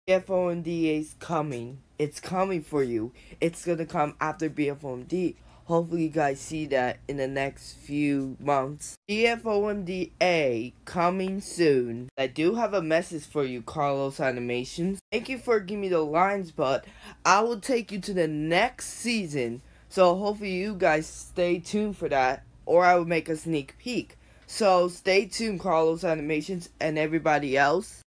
BFOMDA is coming. It's coming for you. It's gonna come after BFOMD. Hopefully you guys see that in the next few months. BFOMDA coming soon. I do have a message for you, Carlos Animations. Thank you for giving me the lines, but I will take you to the next season. So hopefully you guys stay tuned for that, or I will make a sneak peek. So stay tuned, Carlos Animations and everybody else.